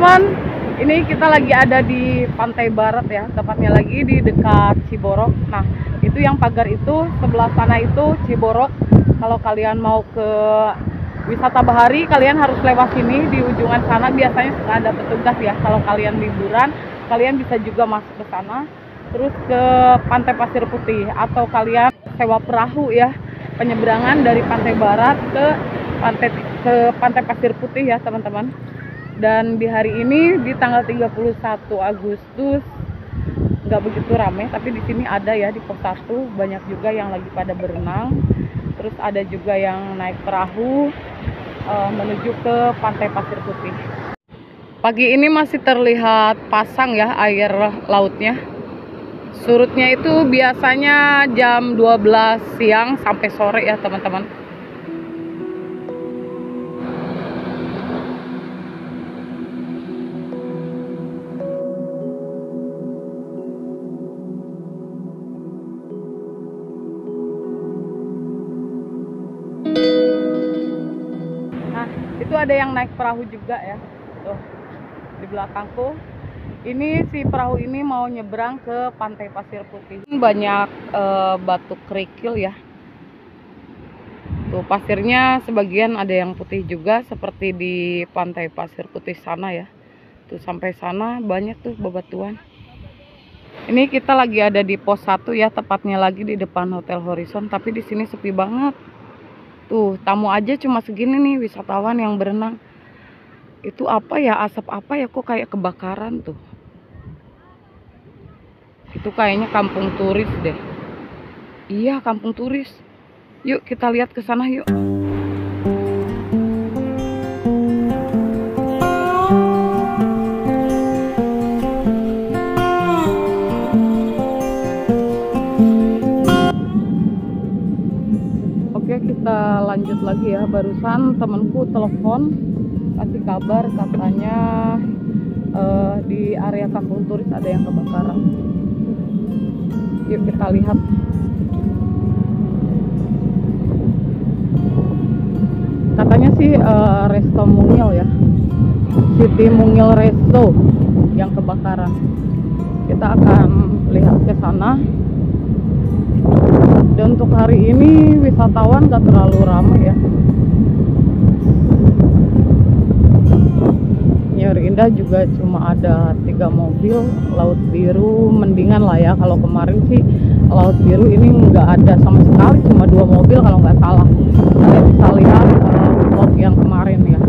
teman-teman, ini kita lagi ada di Pantai Barat ya, tepatnya lagi di dekat Ciborok. Nah, itu yang pagar itu, sebelah sana itu Ciborok. Kalau kalian mau ke wisata bahari, kalian harus lewat sini. Di ujungan sana biasanya suka ada petugas ya. Kalau kalian liburan, kalian bisa juga masuk ke sana. Terus ke Pantai Pasir Putih, atau kalian sewa perahu ya, penyeberangan dari Pantai Barat ke Pantai Pasir Putih ya teman-teman. Dan di hari ini di tanggal 31 Agustus nggak begitu ramai, tapi di sini ada ya di pos 1 banyak juga yang lagi pada berenang. Terus ada juga yang naik perahu menuju ke Pantai Pasir Putih. Pagi ini masih terlihat pasang ya air lautnya. Surutnya itu biasanya jam 12 siang sampai sore ya teman-teman. Nah, itu ada yang naik perahu juga ya. Tuh, di belakangku. Ini si perahu ini mau nyebrang ke Pantai Pasir Putih. Banyak batu kerikil ya. Tuh, pasirnya sebagian ada yang putih juga seperti di Pantai Pasir Putih sana ya. Tuh, sampai sana banyak tuh bebatuan. Ini kita lagi ada di pos 1 ya, tepatnya lagi di depan Hotel Horizon, tapi di sini sepi banget. Tuh, tamu aja cuma segini nih, wisatawan yang berenang. Itu apa ya, asap apa ya, kok kayak kebakaran tuh. Itu kayaknya kampung turis deh. Iya, kampung turis. Yuk kita lihat ke sana yuk. Oke, kita lanjut lagi ya. Barusan temanku telepon kasih kabar katanya di area kampung turis ada yang kebakaran. Yuk kita lihat. Katanya sih Resto Mungil ya, City Mungil Resto yang kebakaran. Kita akan lihat ke sana. Dan untuk hari ini wisatawan gak terlalu ramai ya. Nyeri Indah juga cuma ada 3 mobil. Laut Biru mendingan lah ya. Kalau kemarin sih Laut Biru ini nggak ada sama sekali, cuma 2 mobil kalau nggak salah. Kalian bisa lihat vlog yang kemarin ya.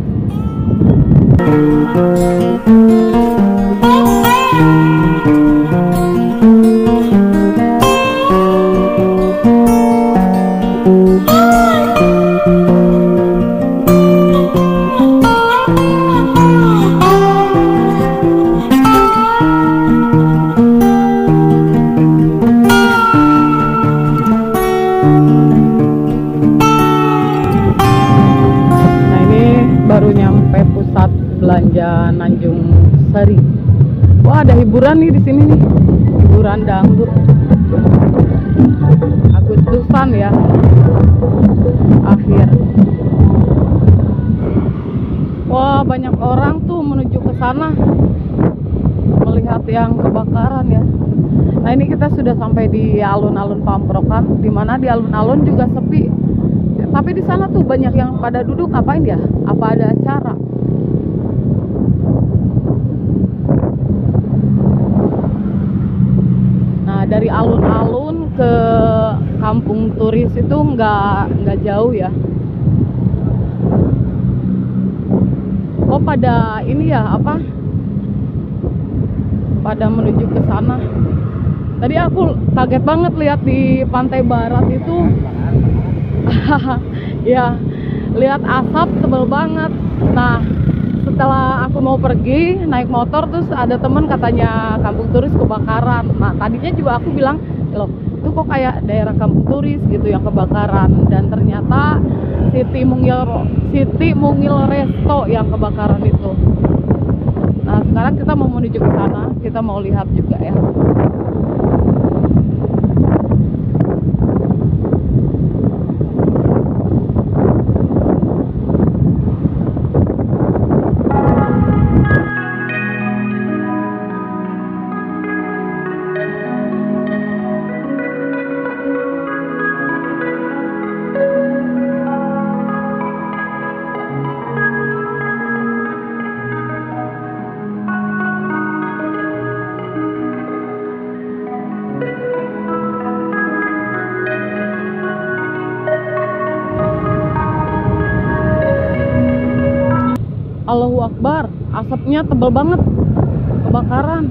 Baru nyampe pusat belanja Tanjung Sari. Wah, ada hiburan nih di sini nih. Hiburan dangdut. Agustusan ya. Akhir. Wah, banyak orang tuh menuju ke sana melihat yang kebakaran ya. Nah, ini kita sudah sampai di alun-alun Pamprokan, di mana di alun-alun juga sepi. Tapi di sana tuh banyak yang pada duduk, ngapain ya? Apa ada acara? Nah, dari alun-alun ke kampung turis itu nggak jauh ya. Oh, pada ini ya apa? Pada menuju ke sana. Tadi aku kaget banget lihat di Pantai Barat itu. Ya, lihat asap tebal banget. Nah, setelah aku mau pergi naik motor, terus ada temen katanya kampung turis kebakaran. Nah, tadinya juga aku bilang, loh itu kok kayak daerah kampung turis gitu yang kebakaran. Dan ternyata City Mungil Resto yang kebakaran itu. Nah, sekarang kita mau menuju ke sana, kita mau lihat juga ya. Allahu Akbar, asapnya tebal banget, kebakaran.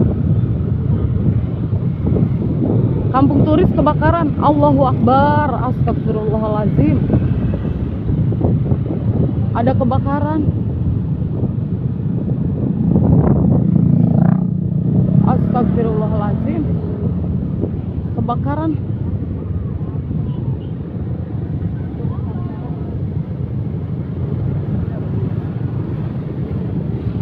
Kampung turis kebakaran. Allahu Akbar, astagfirullahaladzim. Ada kebakaran. Astagfirullahaladzim. Kebakaran.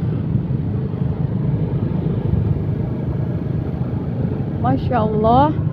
Masya Allah.